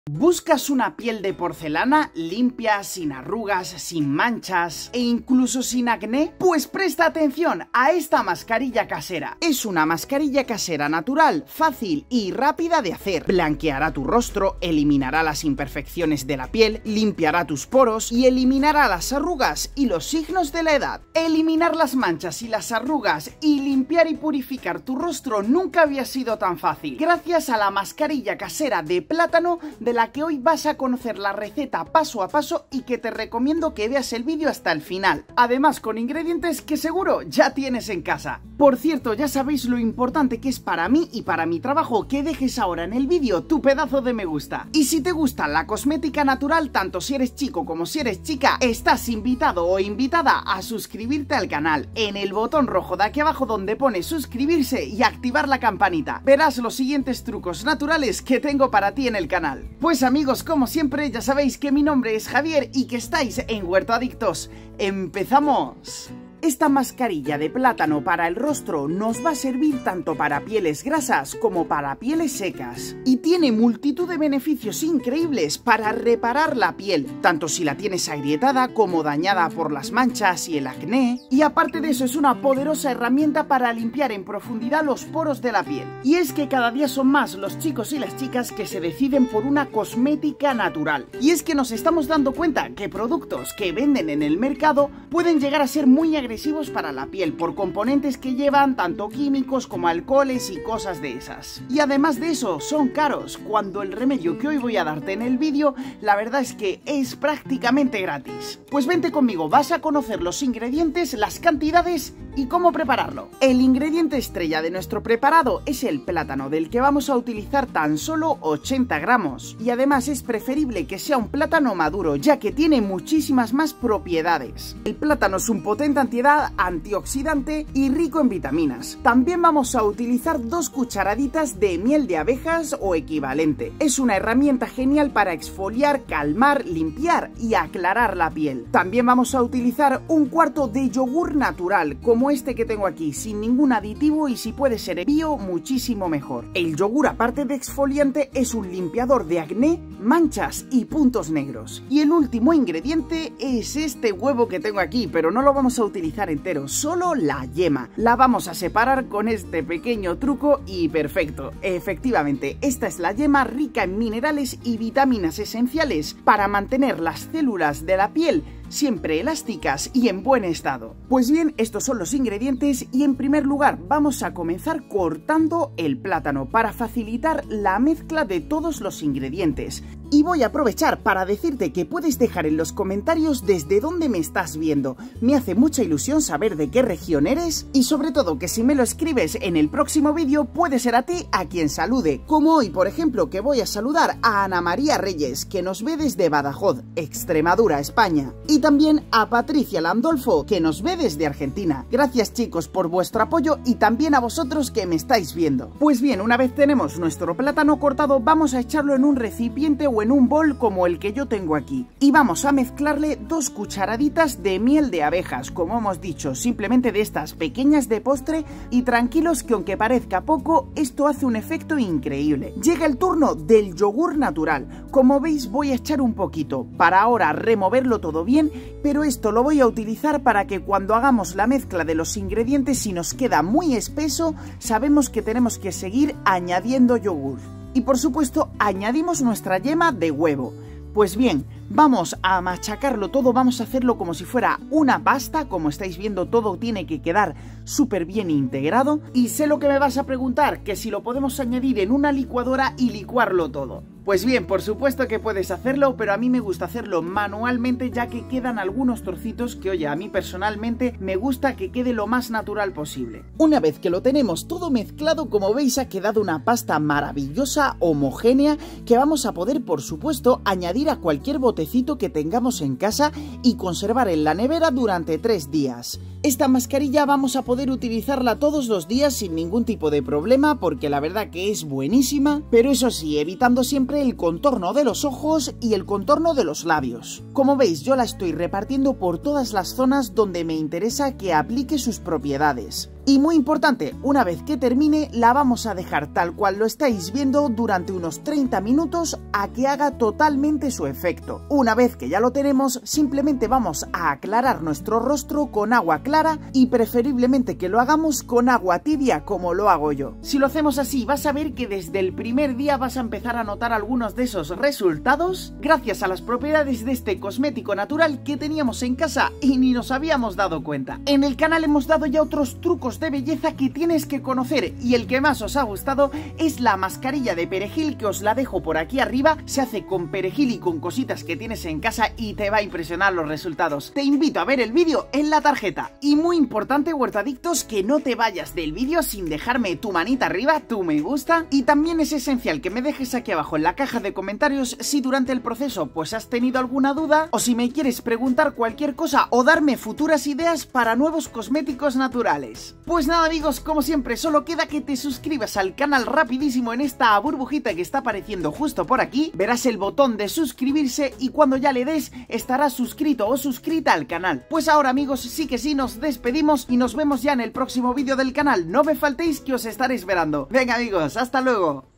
¿Buscas una piel de porcelana limpia, sin arrugas, sin manchas e incluso sin acné? Pues presta atención a esta mascarilla casera. Es una mascarilla casera natural, fácil y rápida de hacer. Blanqueará tu rostro, eliminará las imperfecciones de la piel, limpiará tus poros y eliminará las arrugas y los signos de la edad. Eliminar las manchas y las arrugas y limpiar y purificar tu rostro nunca había sido tan fácil, gracias a la mascarilla casera de plátano de la que hoy vas a conocer la receta paso a paso y que te recomiendo que veas el vídeo hasta el final, además con ingredientes que seguro ya tienes en casa. Por cierto, ya sabéis lo importante que es para mí y para mi trabajo que dejes ahora en el vídeo tu pedazo de me gusta. Y si te gusta la cosmética natural, tanto si eres chico como si eres chica, estás invitado o invitada a suscribirte al canal en el botón rojo de aquí abajo donde pone suscribirse y activar la campanita. Verás los siguientes trucos naturales que tengo para ti en el canal. Pues amigos, como siempre, ya sabéis que mi nombre es Javier y que estáis en Huerto Adictos. ¡Empezamos! Esta mascarilla de plátano para el rostro nos va a servir tanto para pieles grasas como para pieles secas. Y tiene multitud de beneficios increíbles para reparar la piel, tanto si la tienes agrietada como dañada por las manchas y el acné. Y aparte de eso es una poderosa herramienta para limpiar en profundidad los poros de la piel. Y es que cada día son más los chicos y las chicas que se deciden por una cosmética natural. Y es que nos estamos dando cuenta que productos que venden en el mercado pueden llegar a ser muy agresivos para la piel por componentes que llevan tanto químicos como alcoholes y cosas de esas. Y además de eso son caros, cuando el remedio que hoy voy a darte en el vídeo la verdad es que es prácticamente gratis. Pues vente conmigo, vas a conocer los ingredientes, las cantidades y cómo prepararlo. El ingrediente estrella de nuestro preparado es el plátano, del que vamos a utilizar tan solo 80 gramos. Y además es preferible que sea un plátano maduro, ya que tiene muchísimas más propiedades. El plátano es un potente antioxidante y rico en vitaminas. También vamos a utilizar 2 cucharaditas de miel de abejas o equivalente. Es una herramienta genial para exfoliar, calmar, limpiar y aclarar la piel. También vamos a utilizar 1/4 de yogur natural, como este que tengo aquí, sin ningún aditivo y si puede ser bio, muchísimo mejor. El yogur, aparte de exfoliante, es un limpiador de acné, manchas y puntos negros. Y el último ingrediente es este huevo que tengo aquí, pero no lo vamos a utilizar entero, solo la yema. La vamos a separar con este pequeño truco y perfecto. Efectivamente, esta es la yema rica en minerales y vitaminas esenciales para mantener las células de la piel siempre elásticas y en buen estado. Pues bien, estos son los ingredientes y en primer lugar vamos a comenzar cortando el plátano para facilitar la mezcla de todos los ingredientes. Y voy a aprovechar para decirte que puedes dejar en los comentarios desde dónde me estás viendo. Me hace mucha ilusión saber de qué región eres y sobre todo que si me lo escribes en el próximo vídeo puede ser a ti a quien salude. Como hoy, por ejemplo, que voy a saludar a Ana María Reyes, que nos ve desde Badajoz, Extremadura, España. Y también a Patricia Landolfo, que nos ve desde Argentina. Gracias chicos por vuestro apoyo y también a vosotros que me estáis viendo. Pues bien, una vez tenemos nuestro plátano cortado, vamos a echarlo en un recipiente o en un bol como el que yo tengo aquí. Y vamos a mezclarle 2 cucharaditas de miel de abejas, como hemos dicho, simplemente de estas pequeñas de postre y tranquilos que aunque parezca poco, esto hace un efecto increíble. Llega el turno del yogur natural. Como veis voy a echar un poquito, para ahora removerlo todo bien, pero esto lo voy a utilizar para que cuando hagamos la mezcla de los ingredientes, si nos queda muy espeso, sabemos que tenemos que seguir añadiendo yogur. Y por supuesto añadimos nuestra yema de huevo. Pues bien, vamos a machacarlo todo, vamos a hacerlo como si fuera una pasta. Como estáis viendo, todo tiene que quedar súper bien integrado. Y sé lo que me vas a preguntar, que si lo podemos añadir en una licuadora y licuarlo todo. Pues bien, por supuesto que puedes hacerlo, pero a mí me gusta hacerlo manualmente, ya que quedan algunos trocitos que, oye, a mí personalmente me gusta que quede lo más natural posible. Una vez que lo tenemos todo mezclado, como veis ha quedado una pasta maravillosa, homogénea, que vamos a poder, por supuesto, añadir a cualquier botecito que tengamos en casa y conservar en la nevera durante 3 días. Esta mascarilla vamos a poder utilizarla todos los días sin ningún tipo de problema, porque la verdad que es buenísima, pero eso sí, evitando siempre el contorno de los ojos y el contorno de los labios. Como veis, yo la estoy repartiendo por todas las zonas donde me interesa que aplique sus propiedades. Y muy importante, una vez que termine la vamos a dejar tal cual lo estáis viendo durante unos 30 minutos a que haga totalmente su efecto. Una vez que ya lo tenemos, simplemente vamos a aclarar nuestro rostro con agua clara y preferiblemente que lo hagamos con agua tibia como lo hago yo. Si lo hacemos así, vas a ver que desde el primer día vas a empezar a notar algunos de esos resultados gracias a las propiedades de este cosmético natural que teníamos en casa y ni nos habíamos dado cuenta. En el canal hemos dado ya otros trucos de belleza que tienes que conocer y el que más os ha gustado es la mascarilla de perejil, que os la dejo por aquí arriba. Se hace con perejil y con cositas que tienes en casa y te va a impresionar los resultados. Te invito a ver el vídeo en la tarjeta. Y muy importante, huertadictos, que no te vayas del vídeo sin dejarme tu manita arriba, tu me gusta, y también es esencial que me dejes aquí abajo en la caja de comentarios si durante el proceso pues has tenido alguna duda o si me quieres preguntar cualquier cosa o darme futuras ideas para nuevos cosméticos naturales. Pues nada amigos, como siempre solo queda que te suscribas al canal rapidísimo en esta burbujita que está apareciendo justo por aquí. Verás el botón de suscribirse y cuando ya le des estarás suscrito o suscrita al canal. Pues ahora amigos, sí que sí, nos despedimos y nos vemos ya en el próximo vídeo del canal. No me faltéis que os estaré esperando. Venga amigos, hasta luego.